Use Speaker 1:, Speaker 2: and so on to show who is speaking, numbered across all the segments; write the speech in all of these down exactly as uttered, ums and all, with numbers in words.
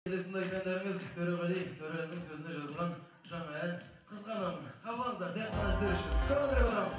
Speaker 1: Dinleyenlerimiz Töreğali, Töreğali'nin sözüne yazılan жаңа ән Қызғанамын. Қабылыңыздар, тек қана сіздер үшін. Көріңіздер отырамыз.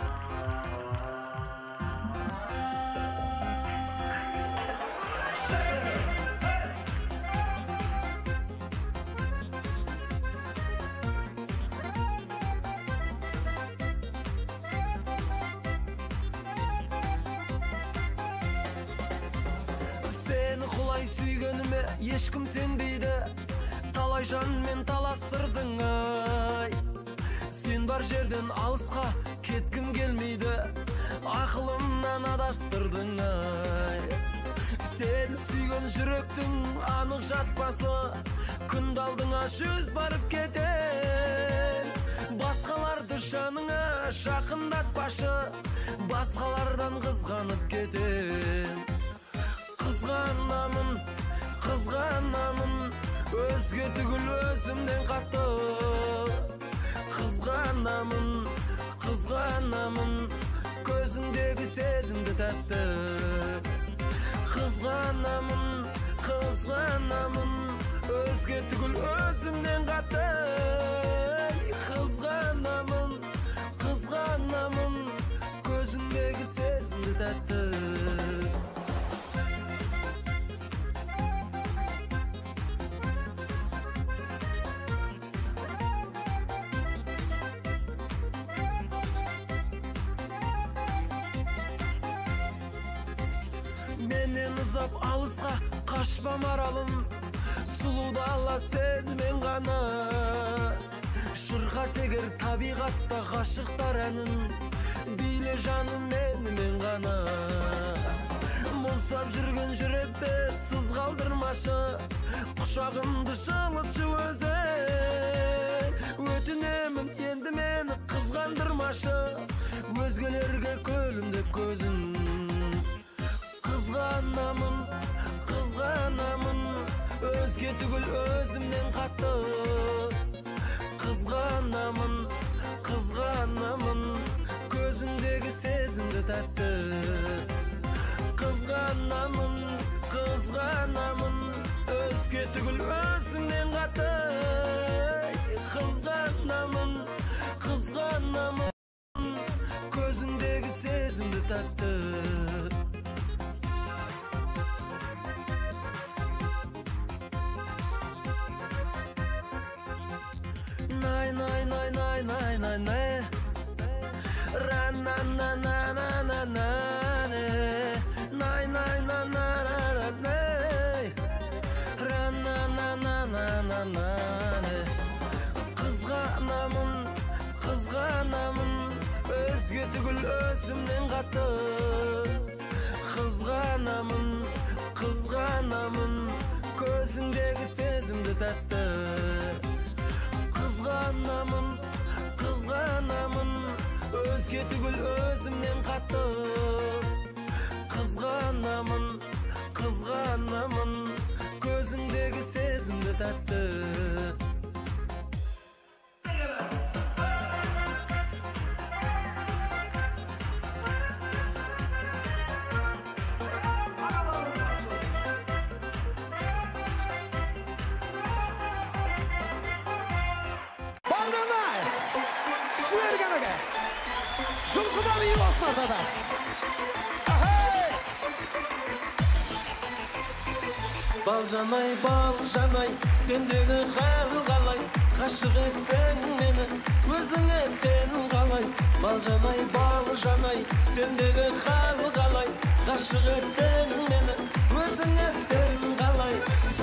Speaker 2: Seni құлай сүйгеніме ешкім сенбейді. Талай жанмен таластырдың ай. Сен бар жерден алысқа кеткім келмейді. Ақылымнан адастырдың ай. Сені сүйген жүректің анық жатпасы. Күнді алдыңа жүз барып кетер. Басқаларды жаныңа жақындатпашы. Басқалардан қызғанып кетер. Қызғанамын, қызғанамын, өзге түгіл өзімден қатты. Қызғанамын, қызғанамын, көзіңдегі сезімді тәтті. Қызғанамын, қызғанамын, өзге түгіл өзімден қатты. Қызғанамын, қызғанамын, көзіңдегі сезімді тәтті. Менен ұзап алысқа қашпам аралым. Сұлуды ала сен мен ғана. Шырқас егер табиғатта ғашықтар әнін. Биле жаным мені мен ғана. Мұздап жүрген жүректі сыз қалдырмашы. Құшағымды жылытшы өзі. Өтінемін енді мені қызғандырмашы. Өзгелерге көлім деп көзін. Қызғанамын, қызғанамын, өзге түгіл өзімнен қатты. Қызғанамын, қызғанамын, көзіңдегі сезімді тәтті. Қызғанамын, қызғанамын, өзге түгіл өзімнен қатты. Қызғанамын, қызғанамын, көзіңдегі сезімді тәтті. Nay nay nay nay nay nay nay Ra na na na na na na Nay nay na na na na na Ra na na na na na na Қызғанамын, қызғанамын, өзге түгіл өзімнен қатты. Қызғанамын, қызғанамын, көзіңдегі сезімді тәтті. Қызғанамын, қызғанамын, өзге түгіл өзімнен қатты. Қызғанамын, қызғанамын, көзіңдегі сезімді тәтті.
Speaker 3: Жылқыдан үй басын артада.
Speaker 2: Балжанай, балжанай, сендегі хәл қалай. Ғашық еттің мені, өзіңе сен қалай. Балжанай, балжанай, сендегі хәл қалай. Ғашық еттің мені, өзіңе сен қалай.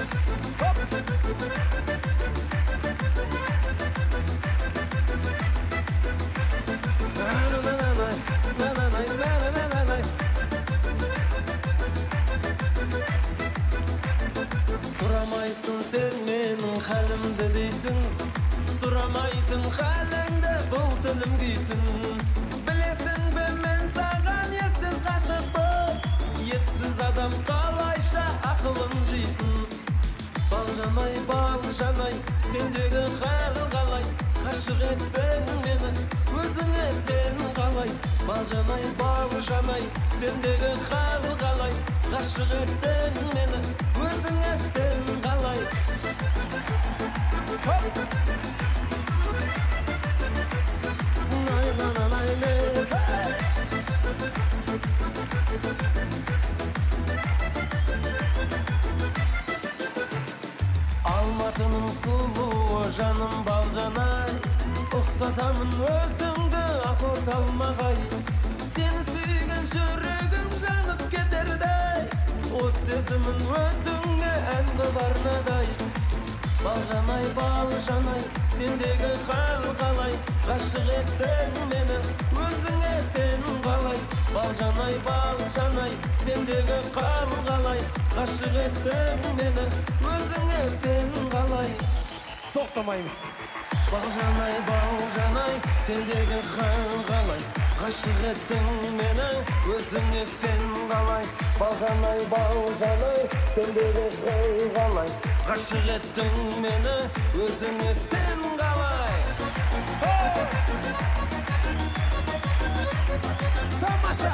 Speaker 2: Сұрамайсың сен менің хәлімді дейсің. Сұрамайтын хәліңді бұл тілім күйсін. Білесің бе мен саған ессіз ғашықпын. Ессіз адам қалайша ақылын жейсің. Балжанай, балжанай, сендегі хәл қалай. Ғашық еттің мені, өзіңе сен қалай. Балжанай, балжанай, сендегі хәл қалай. Ғашық еттің мені, өзіңе сен қалай. Atının suluğu canım balcanay Uqsatamın özümdü akort almagay Seni suygen şörregim janıp keterday Ot sesimin özüngde endi barnaday Baljanay baljanay sendegi hal qalay Gaşık ettin meni özüne sen qalay Baljanay baljanay sendegi hal qalay Gaşık ettin meni özüne sen qalay
Speaker 3: To'xtamaymiz.
Speaker 2: Baljanay baljanay sendegi hal qalay Gaşık ettin meni özüne sen qalay Baljanay baljanay sendegi hal qalay Gaşık ettin meni özüne sen qalay
Speaker 3: Tamaşa.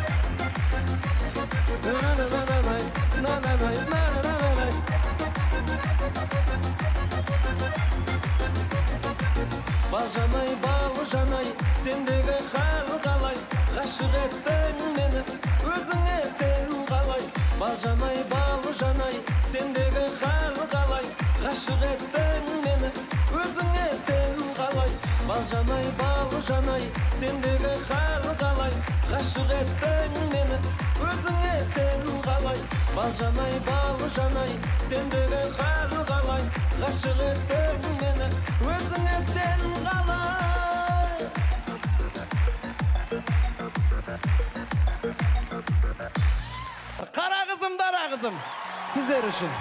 Speaker 2: Baljanay baljanay sendegi hal qalay Gaşık ettin meni özüne sen qalay Baljanay baljanay sendegi hal qalay Gaşık ettin meni özüne sen qalay Baljanay baljanay sendegi hal qalay Gaşık ettin meni özüne sen qalay Baljanay baljanay sendegi hal qalay Gaşık ettin meni özüne sen qalay
Speaker 3: Qara qızım, dara qızım. Sizler için.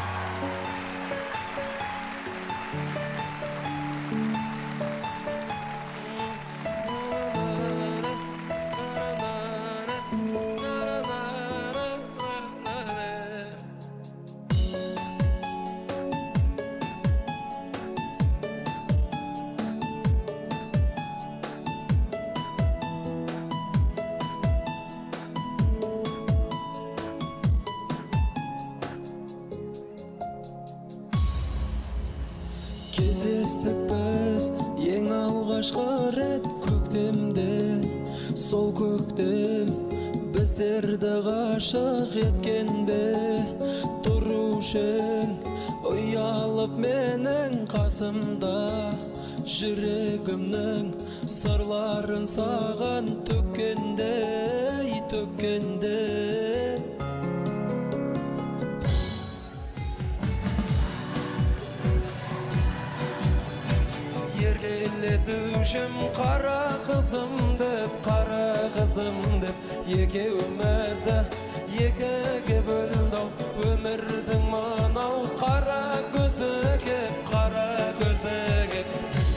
Speaker 2: Кездестік біз ең алғашқы рет көктемде Сол көктем біздерді ғашық еткенде Тұрушың ұялып менің қасымда Жүрегімнің сырларын саған төккенде төккенде Еркелетушім қара қызым деп, қара қызым деп Екеумізді екіге бөлді өмірдің мынау қара көзі кеп, қара көзі кеп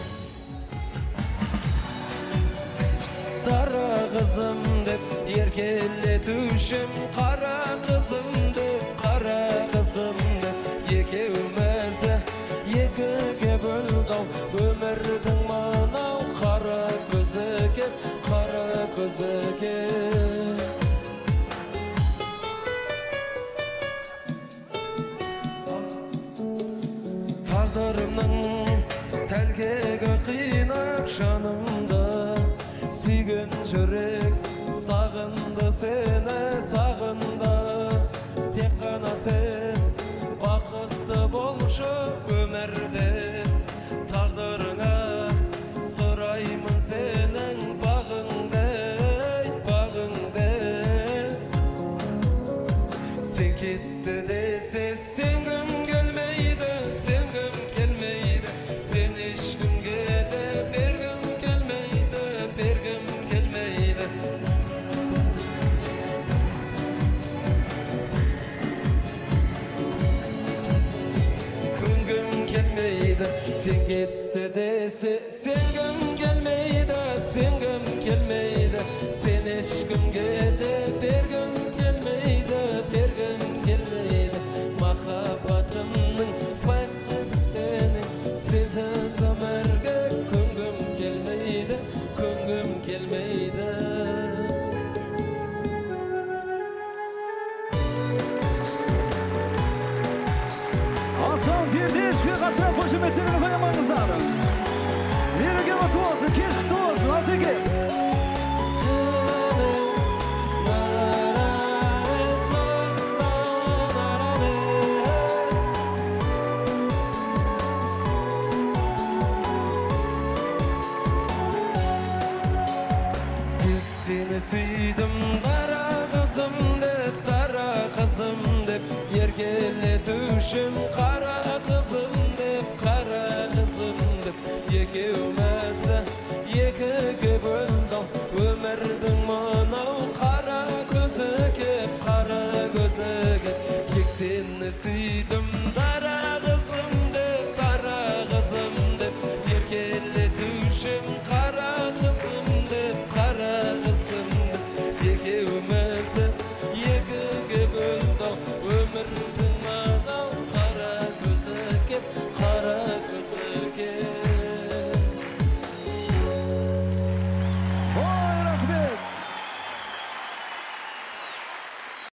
Speaker 2: Дара қызым деп еркелетушім қара қызым деп, қара қызым деп Екеумізді екіге бөлді өмірдің мынау қара көзі кеп, қара көзі кеп Тағдырымның тәлкегі қинап жанымды Сүйген жүрек сағынды сені, сағынды Тек қана сен бақытты болшы өмірде Тағдырыңа сұраймын сенің бағыңды, бағыңды Сен кетті десе сенгім келмейді, сенгім келмейді Сен ешкімге де бергім келмейді, бергім келмейді Күнгім келмейді, сен кетті десе сенгім келмейді, сенгім келмейді Сен ешкімге де бергім келмейді, бергім келмейді Махаббатымның фактысы сенің, сенсіз өмірге Күнгім келмейді, күнгім келмейді
Speaker 3: Hasan Birdeşki katına koşumetleriniz ayamanızlar. Bir gün otuğuz, iki kutuğuz, nasıl ki?
Speaker 4: süydüm